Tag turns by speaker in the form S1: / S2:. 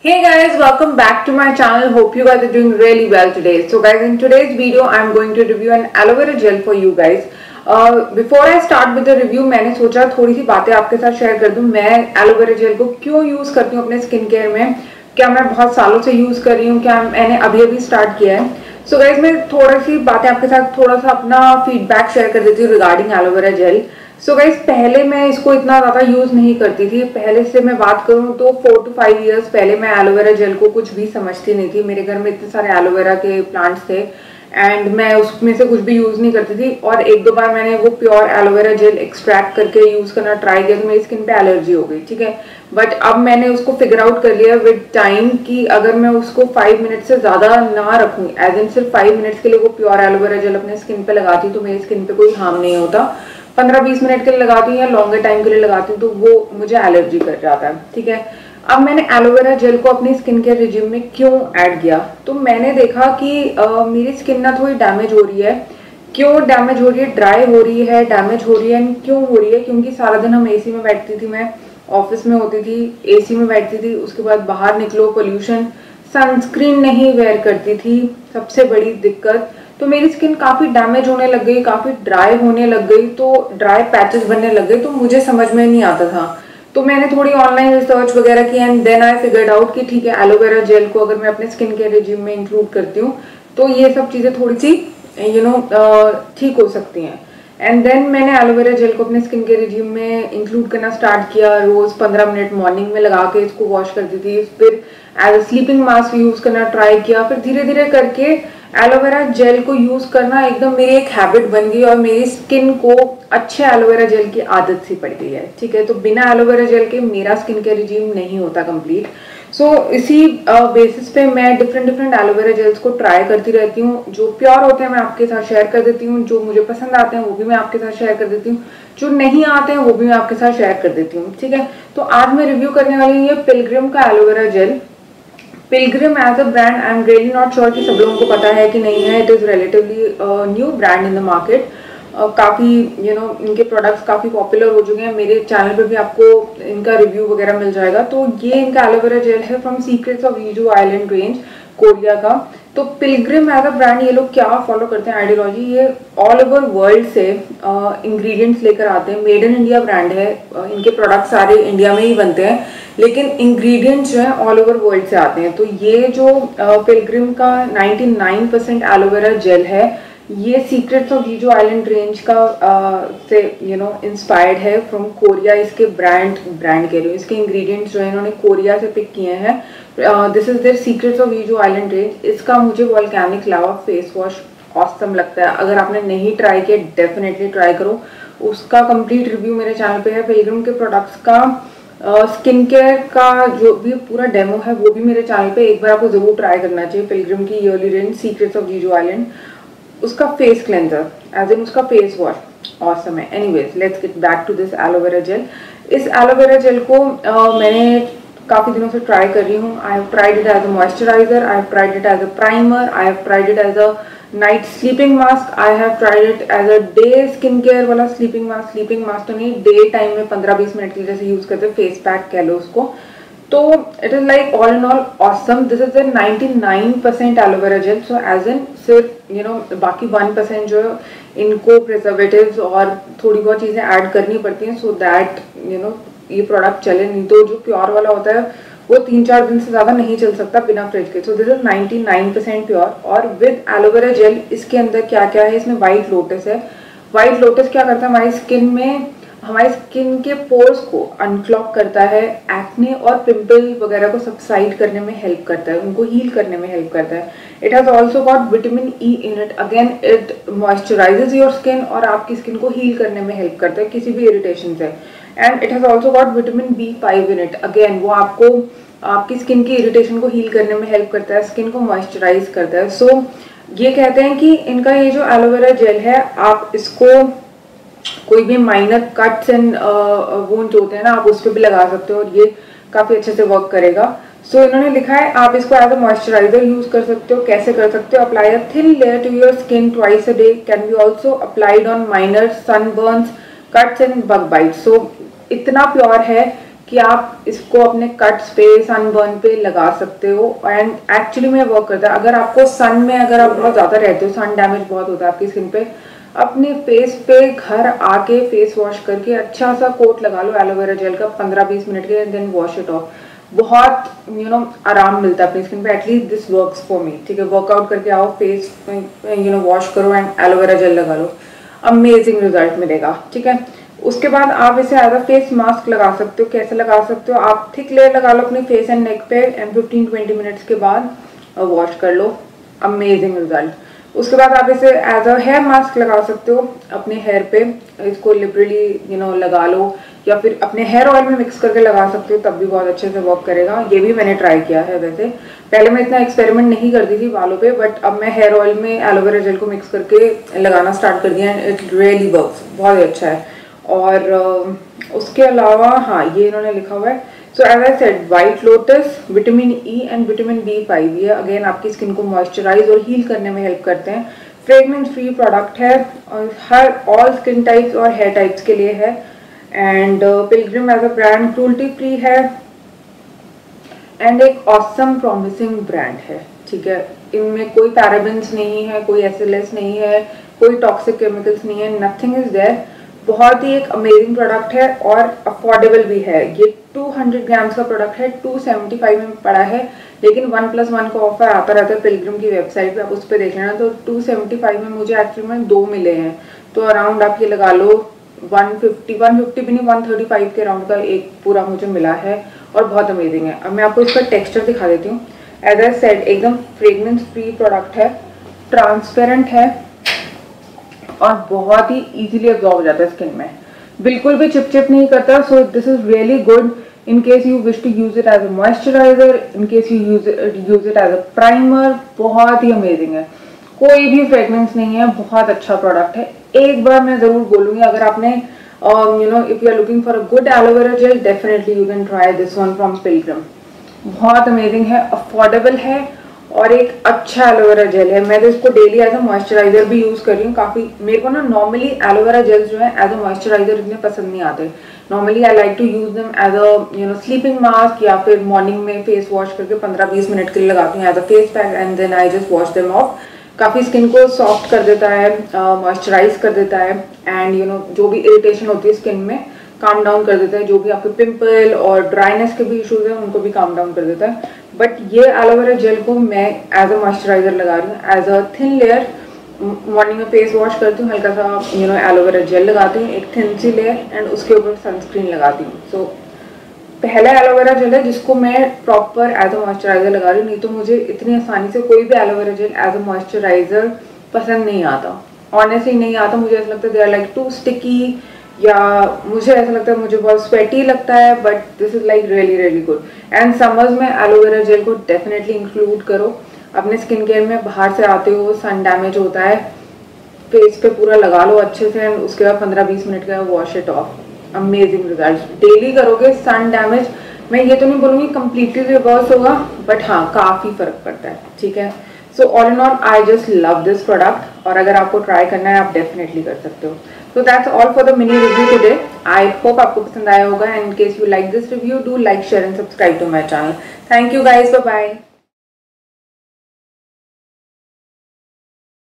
S1: Hey guys, welcome back to my channel. Hope you guys are doing really well today. So guys, in today's video I'm going to review an aloe vera gel for you guys. Before I start with the review, मैंने सोचा थोड़ी सी बातें आपके साथ share कर दूं. मैं yellow vera jail को क्यों यूज करती हूँ अपने स्किन केयर में, क्या मैं बहुत सालों से यूज कर रही हूँ, क्या मैंने अभी स्टार्ट किया है. सो गाइज मैं थोड़ी सी बातें आपके साथ थोड़ा सा अपना फीडबैक शेयर कर देती हूँ regarding aloe vera gel. So guys पहले मैं इसको इतना ज़्यादा यूज़ नहीं करती थी. पहले से मैं बात करूँ तो 4 to 5 years पहले मैं एलोवेरा जेल को कुछ भी समझती नहीं थी. मेरे घर में इतने सारे एलोवेरा के प्लांट्स थे एंड मैं उसमें से कुछ भी यूज़ नहीं करती थी. और एक दो बार मैंने वो प्योर एलोवेरा जेल एक्सट्रैक्ट करके यूज़ करना ट्राई किया तो मेरी स्किन पे एलर्जी हो गई. ठीक है, बट अब मैंने उसको फिगर आउट कर लिया विद टाइम कि अगर मैं उसको 5 मिनट से ज़्यादा ना रखूँ, एज इन सिर्फ 5 मिनट्स के लिए वो प्योर एलोवेरा जेल अपने स्किन पे लगाती तो मेरी स्किन पे कोई हार्म नहीं होता. 15-20 मिनट के लिए लगाती हूँ या लॉन्गर टाइम के लिए लगाती हूँ तो वो मुझे एलर्जी कर जाता है. ठीक है, अब मैंने एलोवेरा जेल को अपनी स्किन केयर रिजिम में क्यों ऐड किया, तो मैंने देखा कि मेरी स्किन ना थोड़ी डैमेज हो रही है. क्यों डैमेज हो रही है, ड्राई हो रही है, डैमेज हो रही है. क्यों हो रही है, क्योंकि सारा दिन हम एसी में बैठती थी, मैं ऑफिस में होती थी, एसी में बैठती थी, उसके बाद बाहर निकलो पोल्यूशन, सनस्क्रीन नहीं वेयर करती थी, सबसे बड़ी दिक्कत. तो मेरी स्किन काफ़ी डैमेज होने लग गई, काफ़ी ड्राई होने लग गई, तो ड्राई पैचेस बनने लग गए. तो मुझे समझ में नहीं आता था, तो मैंने थोड़ी ऑनलाइन रिसर्च वगैरह की and then I figured out कि ठीक है एलोवेरा जेल को अगर मैं अपने स्किन केयर रिजिम में इंक्लूड करती हूँ तो ये सब चीज़ें थोड़ी सी ठीक हो सकती हैं. एंड देन मैंने एलोवेरा जेल को अपने स्किन केयर रिजिम में इंक्लूड करना स्टार्ट किया. रोज़ 15 मिनट मॉर्निंग में लगा के इसको वॉश करती थी, फिर as a sleeping mask use करना ट्राई किया, फिर धीरे धीरे करके एलोवेरा जेल को यूज़ करना एकदम मेरी एक हैबिट बन गई और मेरी स्किन को अच्छे एलोवेरा जेल की आदत सी पड़ गई है. ठीक है, तो बिना एलोवेरा जेल के मेरा स्किन केयर रिजीम नहीं होता कंप्लीट. सो इसी बेसिस पे मैं डिफरेंट एलोवेरा जेल्स को ट्राई करती रहती हूँ. जो प्योर होते हैं मैं आपके साथ शेयर कर देती हूँ, जो मुझे पसंद आते हैं वो भी मैं आपके साथ शेयर कर देती हूँ, जो नहीं आते हैं वो भी मैं आपके साथ शेयर कर देती हूँ. ठीक है, तो आज मैं रिव्यू करने वाली हूँ ये पिलग्रिम का aloe vera gel. Pilgrim as a brand I am really not sure कि सब लोगों को पता है कि नहीं है. It is relatively new brand in the market. काफ़ी इनके प्रोडक्ट्स काफ़ी पॉपुलर हो चुके हैं. मेरे चैनल पे भी आपको इनका रिव्यू वगैरह मिल जाएगा. तो ये इनका एलोवेरा जेल है from secrets of Jeju island range, Korea का. तो पिलग्रिम एज अ ब्रांड ये लोग क्या फॉलो करते हैं आइडियोलॉजी, ये ऑल ओवर वर्ल्ड से इंग्रेडिएंट्स लेकर आते हैं. मेड इन इंडिया ब्रांड है, इनके प्रोडक्ट सारे इंडिया में ही बनते हैं लेकिन इंग्रेडिएंट्स जो है ऑल ओवर वर्ल्ड से आते हैं. तो ये जो पिलग्रिम का 99% एलोवेरा जेल है ये secrets of Jeju island range का से इंस्पायर्ड है फ्रॉम कोरिया. इसके ब्रांड कह रही हूँ, इसके इंग्रेडिएंट्स जो है इन्होंने कोरिया से पिक किए हैं. This is their secrets of Jeju island range. इसका मुझे volcanic lava face wash awesome लगता है. अगर आपने नहीं ट्राई किया डेफिनेटली ट्राई करो. उसका कंप्लीट रिव्यू मेरे चैनल पे है. पिलग्रिम के प्रोडक्ट्स का स्किन केयर का जो भी पूरा डेमो है वो भी मेरे चैनल पे एक बार आपको जरूर ट्राई करना चाहिए. पिलग्रिम की early range secrets of Jeju island, उसका फेस क्लेंजर एज इन उसका फेस वॉश ऑसम है. Anyways let's get back to this aloe vera gel. इस एलोवेरा जेल को मैंने काफ़ी दिनों से ट्राई कर रही हूँ. I have tried it as a moisturiser, I have tried it as a primer, I have tried it as a night sleeping mask, I have tried it as a day skin care वाला sleeping mask. Sleeping mask तो नहीं, day time में 15-20 minute के लिए जैसे use करते हैं, face pack कह लो उसको. तो it is like all in all awesome. This is the 99% aloe vera gel. So as in सिर्फ बाकी 1% जो इनको प्रिजर्वेटिव्स और थोड़ी बहुत चीज़ें ऐड करनी पड़ती हैं सो दैट ये प्रोडक्ट चले. नहीं तो जो प्योर वाला होता है वो 3-4 दिन से ज़्यादा नहीं चल सकता बिना फ्रिज के. So this is 99% pure. और विद एलोवेरा जेल इसके अंदर क्या क्या है, इसमें वाइट लोटस है. वाइट लोटस क्या करता है हमारी स्किन के पोर्स को अनक्लॉग करता है, एक्ने और पिंपल वगैरह को सबसाइड करने में हेल्प करता है, उनको हील करने में हेल्प करता है. It has also got vitamin E in it. Again it moisturises your skin और आपकी स्किन को हील करने में हेल्प करता है किसी भी इरिटेशन से. And it has also got vitamin B5 in it. Again वो आपको आपकी स्किन की इरिटेशन को हील करने में हेल्प करता है, स्किन को मॉइस्चराइज करता है. सो ये कहते हैं कि इनका ये जो एलोवेरा जेल है आप इसको कोई भी माइनर कट्स एंड वुंड होते हैं ना, आप उस पर भी लगा सकते हो और ये काफ़ी अच्छे से वर्क करेगा. सो इन्होंने लिखा है आप इसको एज अ मॉइस्चराइजर यूज कर सकते हो. कैसे कर सकते हो, apply a thin layer to your skin twice a day, can be also applied on minor sunburns, cuts and bug bite. So इतना प्योर है कि आप इसको अपने कट्स पे, सनबर्न पे लगा सकते हो एंड एक्चुअली में वर्क करता है। अगर आपको सन में अगर आप बहुत ज़्यादा रहते हो, सन डैमेज बहुत होता है आपकी स्किन पे, अपने फेस पे घर आके फेस वॉश करके अच्छा सा कोट लगा लो एलोवेरा जेल का 15-20 मिनट के, देन वॉश इट ऑफ। बहुत आराम मिलता है अपनी स्किन पे। At least this works for me, ठीक है। वर्कआउट करके आओ, फेस वॉश करो एंड एलोवेरा जेल लगा लो, अमेजिंग रिजल्ट मिलेगा, ठीक है। उसके बाद आप इसे एज अ फेस मास्क लगा सकते हो। कैसे लगा सकते हो, आप थिक लेयर लगा लो अपने फेस एंड नेक पे एंड 15-20 मिनट्स के बाद वॉश कर लो, अमेजिंग रिजल्ट। उसके बाद आप इसे एज अ हेयर मास्क लगा सकते हो अपने हेयर पे। इसको लिबरली लगा लो, या फिर अपने हेयर ऑयल में मिक्स करके लगा सकते हो, तब भी बहुत अच्छे से वर्क करेगा। ये भी मैंने ट्राई किया है। वैसे पहले मैं इतना एक्सपेरिमेंट नहीं करती थी बालों पे, बट अब मैं हेयर ऑयल में एलोवेरा जेल को मिक्स करके लगाना स्टार्ट कर दिया एंड इट रियली वर्क्स, बहुत ही अच्छा है। और उसके अलावा हाँ, ये इन्होंने लिखा हुआ है, so as I said white lotus, vitamin E and vitamin B5, ये अगेन आपकी स्किन को मॉइस्चराइज और हील करने में हेल्प करते हैं। फ्रेगनेंस फ्री प्रोडक्ट है और हर ऑल स्किन टाइप्स और हेयर टाइप्स के लिए है। And Pilgrim as a brand cruelty free है एंड एक ऑसम प्रॉमिसिंग ब्रांड है, ठीक है। इनमें कोई पैराबेन्स नहीं है, कोई SLS नहीं है, कोई टॉक्सिक केमिकल्स नहीं है, नथिंग इज देयर। बहुत ही एक अमेजिंग प्रोडक्ट है और अफोर्डेबल भी है। ये 200 ग्राम्स का प्रोडक्ट है, 275 में पड़ा है, लेकिन 1+1 का ऑफर आता रहता है पिलग्रिम की वेबसाइट पे, आप उस पर देख लेना। तो 275 में मुझे एक्चुअली में 2 मिले हैं, तो अराउंड आप ये लगा लो 150 भी नहीं, 135 के अराउंड का एक पूरा मुझे मिला है और बहुत अमेजिंग है। अब मैं आपको इसका टेक्सचर दिखा देती हूँ। एज आई सेड एकदम फ्रेग्रेंस फ्री प्रोडक्ट है, ट्रांसपेरेंट है और बहुत ही इजीली अब्जॉर्ब हो जाता है स्किन में, बिल्कुल भी चिपचिप नहीं करता। So this is really good in case you wish to use it as a moisturiser, in case you use it as a primer. बहुत ही अमेजिंग है, कोई भी फ्रेग्रेंस नहीं है, बहुत अच्छा प्रोडक्ट है। एक बार मैं जरूर बोलूंगी, अगर आपने if you are looking for a good aloe vera gel, definitely you can try this one from Pilgrim. बहुत अमेजिंग है, अफोर्डेबल है और एक अच्छा एलोवेरा जेल है। मैं तो इसको डेली एज अ मॉइस्चराइजर भी यूज कर रही हूँ। काफी मेरे को ना नॉर्मली एलोवेरा जेल्स जो है एज अ मॉइस्चराइजर इतने पसंद नहीं आते। Normally I like to use them as a sleeping mask, या फिर मॉर्निंग में फेस वॉश करके 15-20 मिनट के लिए लगाती हूँ as a face pack and then I just wash them off. काफी स्किन को सॉफ्ट कर देता है, मॉइस्चराइज कर देता है एंड जो भी इरिटेशन होती है स्किन में काम डाउन कर देता है। जो भी आपके पिंपल और ड्राइनेस के भी इश्यूज हैं उनको भी काम डाउन कर देता है। बट ये एलोवेरा जेल को मैं एज अ मॉइस्चराइजर लगा रही हूँ, as a thin layer. Morning में फेस वॉश करती हूँ, हल्का सा एलोवेरा जेल लगाती हूँ, एक थिन सी लेयर, एंड उसके ऊपर सनस्क्रीन लगाती हूँ। सो पहला एलोवेरा जेल है जिसको मैं प्रॉपर एज अ मॉइस्चराइजर लगा रही हूँ। नहीं तो मुझे इतनी आसानी से कोई भी aloe vera gel as a moisturiser पसंद नहीं आता, ऑनेस्टली नहीं आता। मुझे ऐसा लगता है they are like too sticky, या मुझे ऐसा लगता है मुझे बहुत स्वेटी लगता है। But this is like really really good. And summers में एलोवेरा जेल को डेफिनेटली इंक्लूड करो अपने स्किन केयर में। बाहर से आते हो, सन डैमेज होता है, फेस पे पूरा लगा लो अच्छे से एंड उसके बाद 15-20 मिनट का wash it off. Amazing result. Daily करोगे, सन डैमेज मैं ये तो नहीं बोलूँगी कंप्लीटली रिवर्स होगा, बट हाँ काफ़ी फर्क पड़ता है, ठीक है। So all in all I just love this product, और अगर आपको ट्राई करना है आप डेफिनेटली कर सकते हो। So that's all for the mini review today. I hope आपको पसंद आया होगा, and in case you like this review, do like, share and subscribe to my channel. Thank you guys, bye bye.